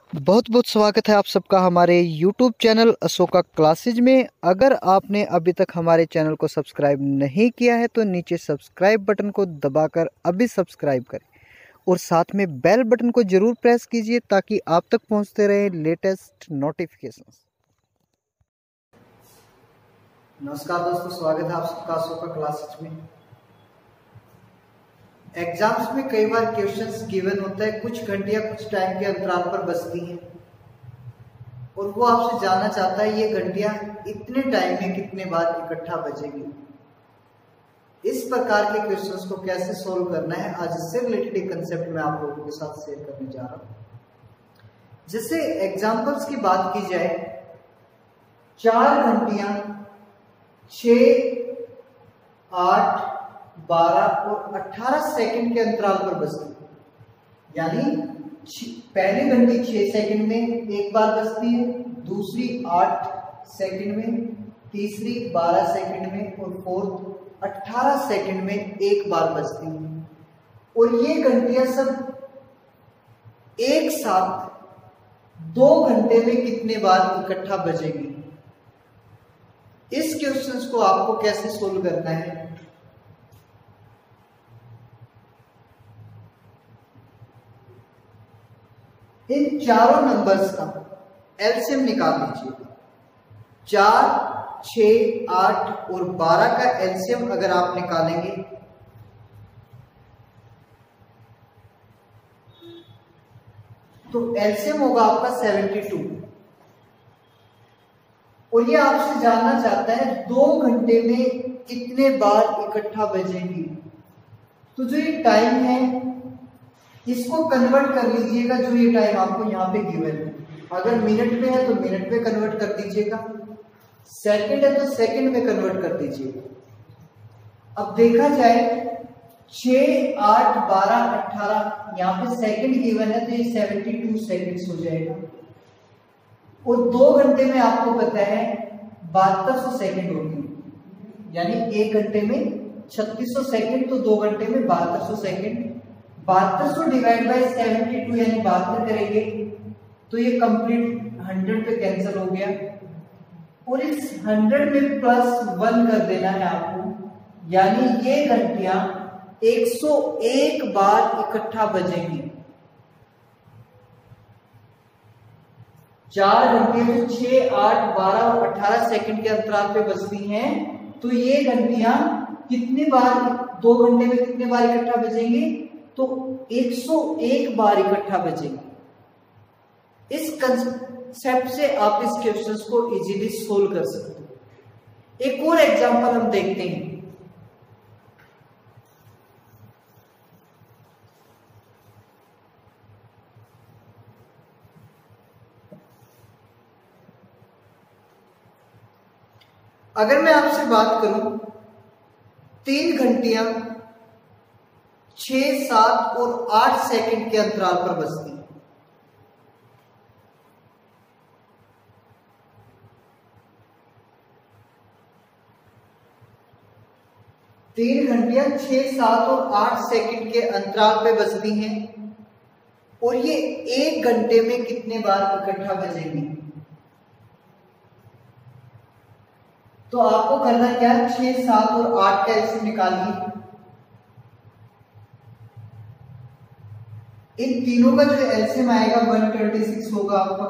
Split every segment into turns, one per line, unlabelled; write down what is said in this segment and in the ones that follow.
बहुत बहुत स्वागत है आप सबका हमारे YouTube चैनल अशोका क्लासेज में। अगर आपने अभी तक हमारे चैनल को सब्सक्राइब नहीं किया है तो नीचे सब्सक्राइब बटन को दबाकर अभी सब्सक्राइब करें और साथ में बेल बटन को जरूर प्रेस कीजिए ताकि आप तक पहुंचते रहे लेटेस्ट नोटिफिकेशंस। नमस्कार दोस्तों, स्वागत है आप सबका अशोका क्लासेज में। एग्जाम्स में कई बार क्वेश्चंस गिवन होता है, कुछ घंटियां कुछ टाइम के अंतराल पर बजती हैं और वो आपसे जानना चाहता है ये घंटियां इतने टाइम में कितने बार इकट्ठा बजेगी। इस प्रकार के क्वेश्चंस को कैसे सोल्व करना है, आज इससे रिलेटेड एक कंसेप्ट मैं आप लोगों के साथ शेयर करने जा रहा हूं। जैसे एग्जाम्पल्स की बात की जाए, 4 घंटियां 6, 8, 12 और 18 सेकंड के अंतराल पर बजती है। यानी पहली घंटी 6 सेकंड में एक बार बजती है, दूसरी 8 सेकंड में, तीसरी 12 सेकंड में और फोर्थ 18 सेकंड में एक बार बजती है। और ये घंटियां सब एक साथ 2 घंटे में कितने बार इकट्ठा बजेगी। इस क्वेश्चंस को आपको कैसे सोल्व करना है, इन चारों नंबर्स का एलसीएम निकाल लीजिए। 4, 6, 8 और 12 का एलसीएम अगर आप निकालेंगे तो एलसीएम होगा आपका 72। और ये आपसे जानना चाहता है 2 घंटे में कितने बार इकट्ठा बजेंगी। तो जो ये टाइम है इसको कन्वर्ट कर लीजिएगा, जो ये टाइम आपको यहाँ पे गिवन है। अगर मिनट में है तो मिनट में कन्वर्ट कर दीजिएगा, सेकंड है तो सेकंड में कन्वर्ट कर दीजिएगा। अब देखा जाए 6, 8, 12, 18 यहाँ पे सेकंड गिवन है तो ये 72 सेकंड्स हो जाएगा। और 2 घंटे में आपको पता है 7200 सेकंड होगी, यानी 1 घंटे में 3600 सेकंड, तो 2 घंटे में 7200 सेकंड। 7200 डिवाइड बाय 72 यानी 72 करेंगे तो ये कंप्लीट 100 पे कैंसिल हो गया। और इस 100 में +1 कर देना है आपको, यानी ये घंटियां 101 बार इकट्ठा बजेंगी। 4 घंटे तो 6, 8, 12 और 18 सेकंड के अंतराल पे बजती हैं, तो ये घंटियां कितने बार 2 घंटे में कितने बार इकट्ठा बजेंगे, तो 101 बार इकट्ठा बजेंगे। इस कंसेप्ट से आप इस क्वेश्चंस को इजीली सोल्व कर सकते हो। एक और एग्जांपल हम देखते हैं। अगर मैं आपसे बात करूं 3 घंटियां 6, 7 और 8 सेकंड के अंतराल पर बजती है। 3 घंटियां 6, 7 और 8 सेकंड के अंतराल पे बजती हैं और ये 1 घंटे में कितने बार इकट्ठा बजेंगी। तो आपको करना क्या है, 6, 7 और 8 का एलसीएम निकालिए। इन तीनों का जो एलसीएम आएगा 126 होगा आपका।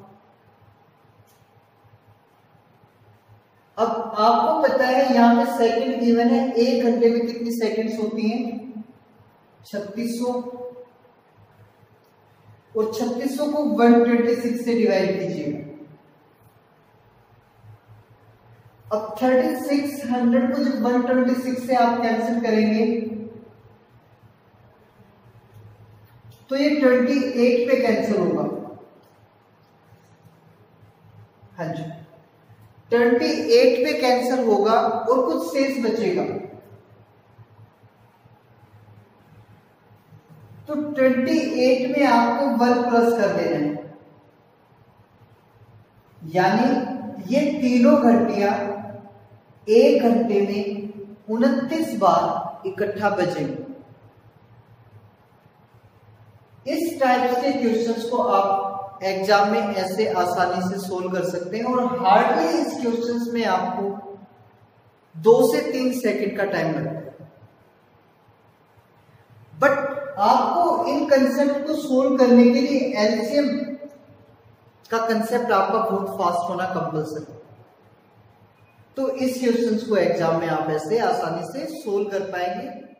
अब आपको पता है यहां पे सेकंड गिवन है, 1 घंटे में कितनी सेकंड्स होती हैं, 3600। और 3600 को 126 से डिवाइड कीजिएगा। अब 3600 को जब 126 से आप कैंसिल करेंगे तो ये 28 पे कैंसिल होगा। हाँ जी, 28 पे कैंसिल होगा और कुछ शेष बचेगा। तो 28 में आपको 1 प्लस कर देना है, यानी ये तीनों घंटियां 1 घंटे में 29 बार इकट्ठा बजेंगी। इस टाइप के क्वेश्चंस को आप एग्जाम में ऐसे आसानी से सोल्व कर सकते हैं और हार्डली इस क्वेश्चंस में आपको 2 से 3 सेकंड का टाइम लगता है। बट आपको इन कंसेप्ट को सोल्व करने के लिए एलसीएम का कंसेप्ट आपका बहुत फास्ट होना कंपल्सरी। तो इस क्वेश्चंस को एग्जाम में आप ऐसे आसानी से सोल्व कर पाएंगे।